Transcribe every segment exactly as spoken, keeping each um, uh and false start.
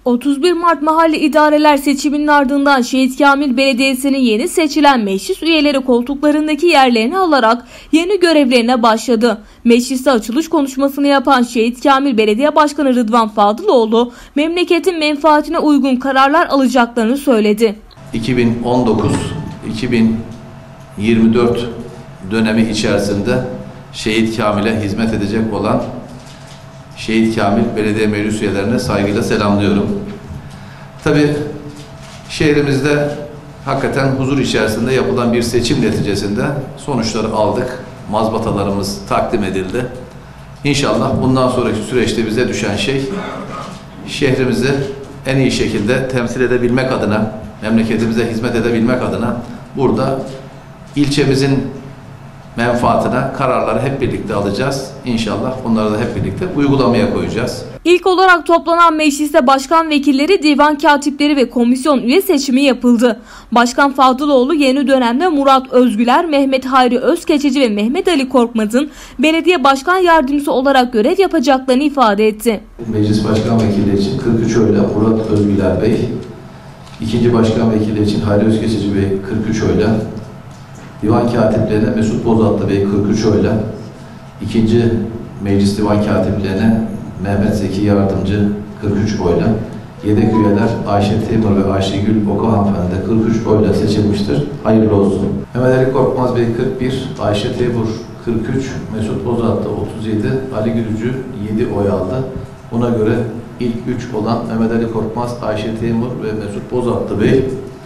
otuz bir Mart Mahalle İdareler seçiminin ardından Şehit Kamil Belediyesi'nin yeni seçilen meclis üyeleri koltuklarındaki yerlerini alarak yeni görevlerine başladı. Mecliste açılış konuşmasını yapan Şehit Kamil Belediye Başkanı Rıdvan Fadıloğlu, memleketin menfaatine uygun kararlar alacaklarını söyledi. iki bin on dokuz iki bin yirmi dört dönemi içerisinde Şehit Kamil'e hizmet edecek olan Şehit Kamil Belediye Meclis üyelerine saygıyla selamlıyorum. Tabii şehrimizde hakikaten huzur içerisinde yapılan bir seçim neticesinde sonuçları aldık. Mazbatalarımız takdim edildi. İnşallah bundan sonraki süreçte bize düşen şey şehrimizi en iyi şekilde temsil edebilmek adına, memleketimize hizmet edebilmek adına burada ilçemizin menfaatine kararları hep birlikte alacağız. İnşallah bunları da hep birlikte uygulamaya koyacağız. İlk olarak toplanan mecliste başkan vekilleri, divan katipleri ve komisyon üye seçimi yapıldı. Başkan Fadıloğlu yeni dönemde Murat Özgüler, Mehmet Hayri Özkeçici ve Mehmet Ali Korkmaz'ın belediye başkan yardımcısı olarak görev yapacaklarını ifade etti. Meclis başkan vekili için kırk üç oyla Murat Özgüler Bey, ikinci başkan vekili için Hayri Özkeçici Bey kırk üç oyla, divan katiplerine Mesut Bozatlı Bey kırk üç oyla, ikinci meclis divan katiplerine Mehmet Zeki Yardımcı kırk üç oyla, yedek üyeler Ayşe Temur ve Ayşegül Oku hanımefendi kırk üç oyla seçilmiştir. Hayırlı olsun. Mehmet Ali Korkmaz Bey kırk bir, Ayşe Temur kırk üç, Mesut Bozatlı otuz yedi, Ali Gülücü yedi oy aldı. Buna göre ilk üç olan Mehmet Ali Korkmaz, Ayşe Temur ve Mesut Bozatlı Bey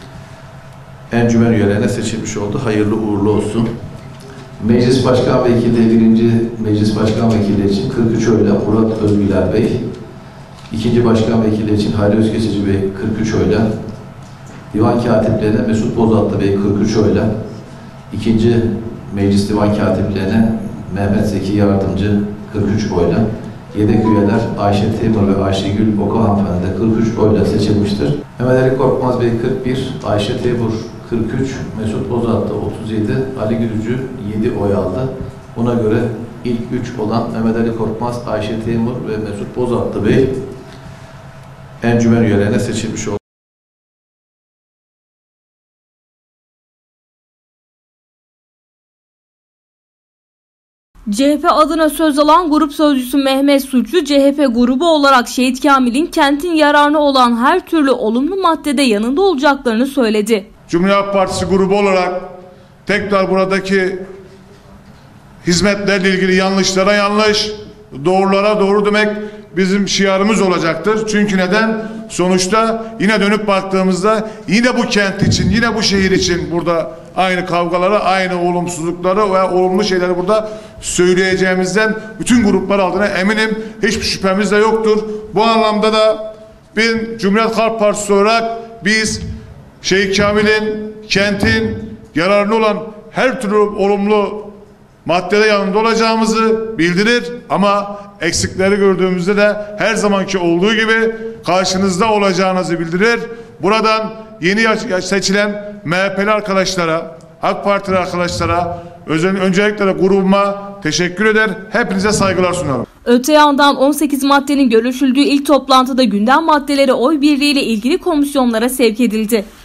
encümen üyelerine seçilmiş oldu. Hayırlı uğurlu olsun. Meclis Başkan Vekili, birinci Meclis Başkan Vekili için kırk üç oyla Murat Özgüler Bey, ikinci Başkan Vekili için Hayri Özkeçici Bey kırk üç oyla, divan katiplerine Mesut Bozatlı Bey kırk üç oyla, ikinci Meclis Divan Katiplerine Mehmet Zeki Yardımcı kırk üç oyla, yedek üyeler Ayşe Temur ve Ayşegül Oku hanımefendi kırk üç oyla seçilmiştir. Mehmet Ali Korkmaz Bey kırk bir, Ayşe Temur kırk üç, Mesut Bozatlı otuz yedi, Ali Gülücü yedi oy aldı. Buna göre ilk üç olan Mehmet Ali Korkmaz, Ayşe Temur ve Mesut Bozatlı Bey encümen üyelerine seçilmiş oldu. C H P adına söz alan grup sözcüsü Mehmet Suçlu, C H P grubu olarak Şehit Kamil'in kentin yararına olan her türlü olumlu maddede yanında olacaklarını söyledi. Cumhuriyet Halk Partisi grubu olarak tekrar buradaki hizmetlerle ilgili yanlışlara yanlış, doğrulara doğru demek bizim şiarımız olacaktır. Çünkü neden? Sonuçta yine dönüp baktığımızda yine bu kent için, yine bu şehir için burada aynı kavgaları, aynı olumsuzlukları ve olumlu şeyleri burada söyleyeceğimizden bütün gruplar adına eminim, hiçbir şüphemiz de yoktur. Bu anlamda da bir Cumhuriyet Halk Partisi olarak biz Şehit Kamil'in, kentin yararına olan her türlü olumlu maddede yanında olacağımızı bildirir ama eksikleri gördüğümüzde de her zamanki olduğu gibi karşınızda olacağınızı bildirir. Buradan yeni seçilen M H P'li arkadaşlara, AK Partili arkadaşlara, öncelikle de grubuma teşekkür eder. Hepinize saygılar sunarım. Öte yandan on sekiz maddenin görüşüldüğü ilk toplantıda gündem maddeleri oy birliğiyle ilgili komisyonlara sevk edildi.